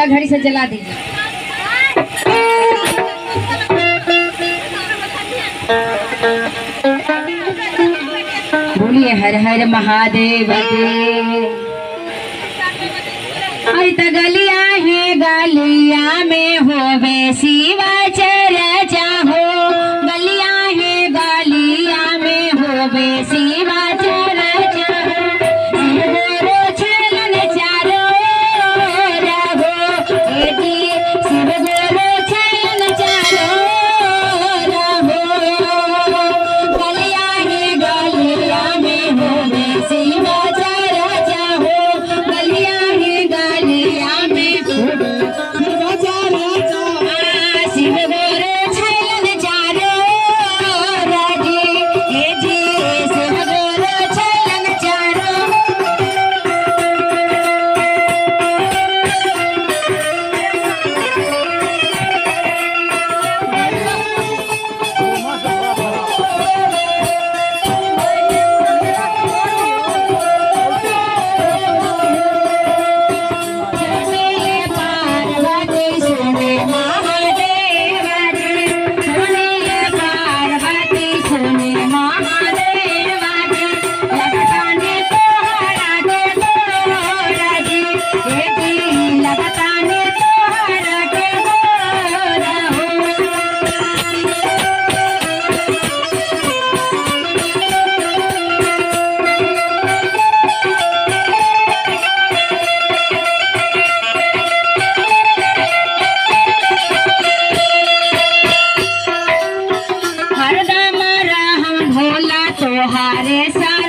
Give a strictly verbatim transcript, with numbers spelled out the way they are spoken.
लगता घड़ी से जला दीजिए। बोलिए हर हर महादेव आई त गलिया है गलिया में होवे शिवा चर्चा हो, गलिया है गलिया में होवे शिवा चर्चा हो, शिवगुरु छलन चारो रहो एदी, शिवगुरु छलन चारो रहो, गलिया है गलिया में होवे शिवा चर्चा हो, गलिया है गलिया में होवे शिवा चर्चा हो, शिवगुरु छलन चारो राजी एदी, शिवगुरु छलन चारो। सुनिए पार्वती सुने महादेव जी, सुनिए पार्वती सुने महादेव जी, लगता ने तोहरा के गोरा जी ए जी, लगता ने तोहरा के गोरा हो। हरदम रहम भोला तोहारे सा